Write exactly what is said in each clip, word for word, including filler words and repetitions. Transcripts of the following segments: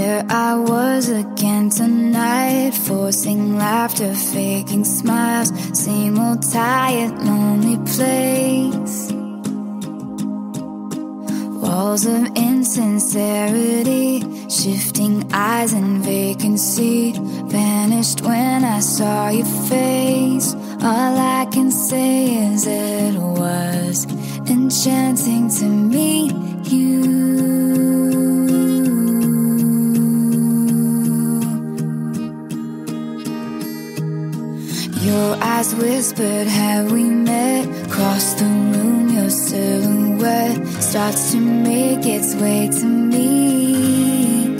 Here I was again tonight, forcing laughter, faking smiles. Same old tired, lonely place. Walls of insincerity, shifting eyes and vacancy. Vanished when I saw your face. All I can say is it was enchanting to meet you. Your eyes whispered, have we met? Across the room, your silhouette starts to make its way to me.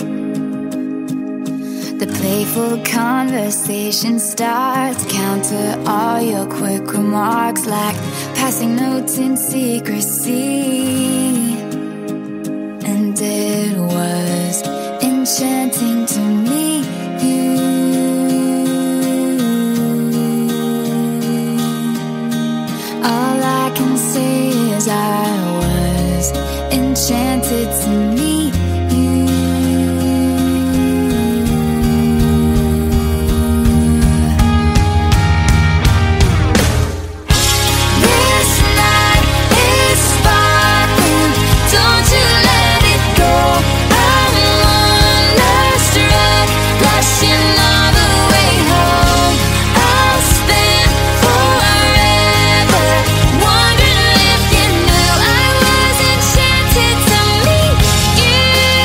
The playful conversation starts, counter all your quick remarks like passing notes in secrecy. And it was enchanting to meet you. All I can say is I was enchanted to meet you. This night is sparkling, don't you let it go. I'm on last ride, blushing all the way home. I'll spend forever wondering if you knew I was enchanted to meet you.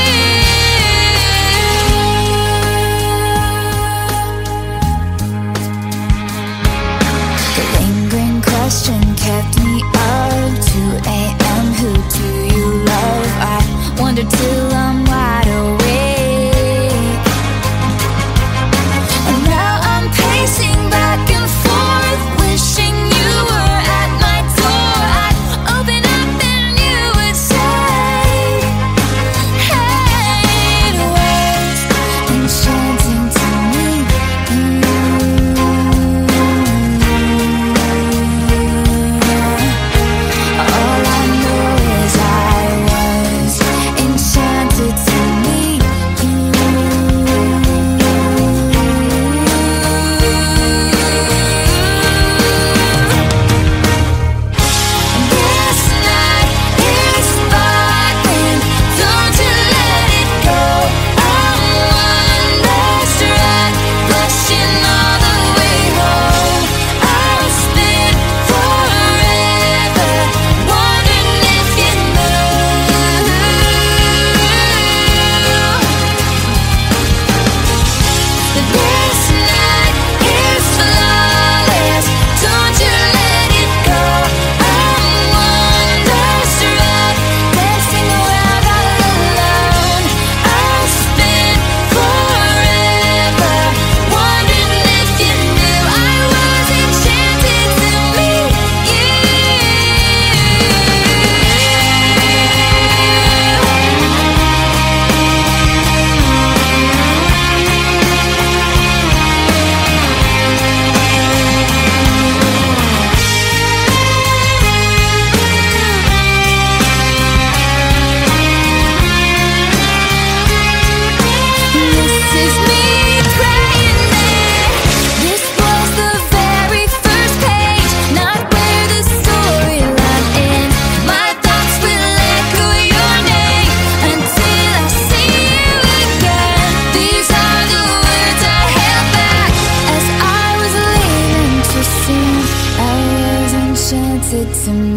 The lingering question kept me up. two A M Who do you love? I wonder till I'm wide awake. And now I'm pacing back and forth, wishing you were at my door. I'd open up and you would say, hey, it was enchanting to meet you. All I know is I was enchanted to meet you. This night is sparkling, don't you let it go. I'm one last ride, blushing all the way home. I'll spend forever wondering if you knew. This night is flawless, don't you let it go. I'm one last ride, dancing around all alone. I'll spend forever wondering if you knew I was enchanted to meet you. This is me praying there. This was the very first page, not where the storyline ends. My thoughts will echo your name until I see you again. These are the words I held back as I was leaving too soon. I was enchanted to